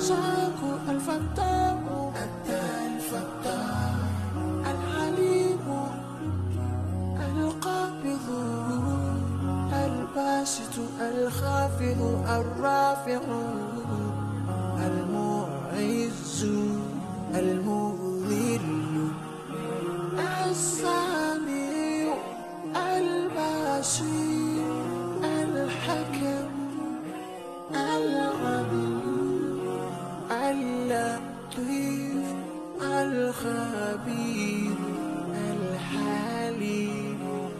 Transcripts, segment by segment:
الرزاق الفتاح الفتاح العليم القابض الباسط الخافض الرافع المعز المذل السميع البصير الحكم العليم اللطيف الخبير الحليم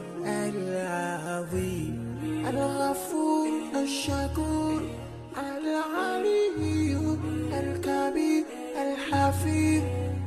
العظيم الغفور الشكور العلي الكبير الحفيظ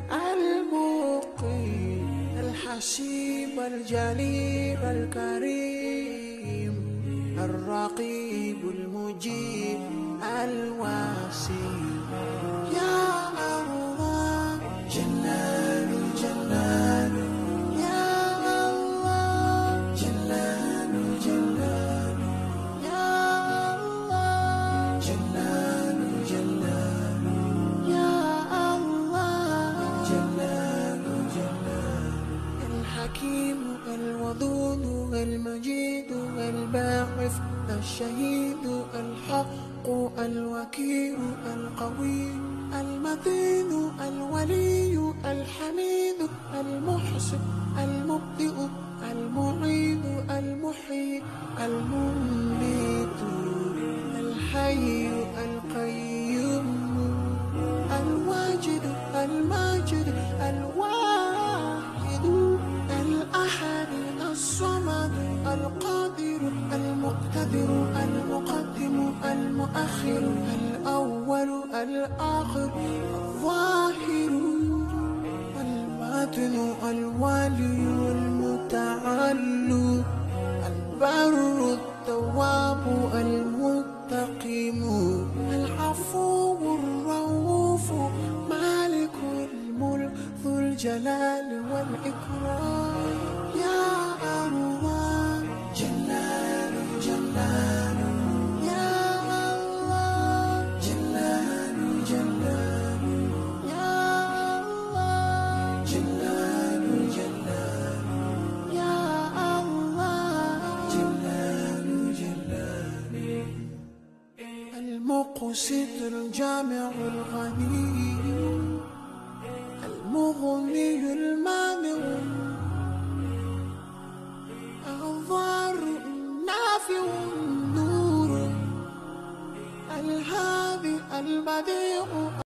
المقيم الحسيب الجليل الكريم الرقيب المجيب الواسع يا الله جلال جلال يا الله جلال جلال يا الله جلال جلال يا الله جلال جلال الحكيم الودود المجيد الباعث الشهيد الحق الوكيل القوي المتين الولي الحميد المحسن المبدئ المعيد المحيي المميت الحي القيوم الواجد الماجد الواحد الأحد الصمد القادر المقتدر المقدم المؤخر الأول الآخر الظاهر الباطن الوالي المتعالي البر التواب المتقيم العفو الرؤوف مالك الملك ذو الجلال والإكرام يا الله جلال جلال يا الله جلال جلال يا الله جلال جلال يا الله جلال جلال المقسط الجامع الغني المغني المانع الضار النافع النور الهادي البديع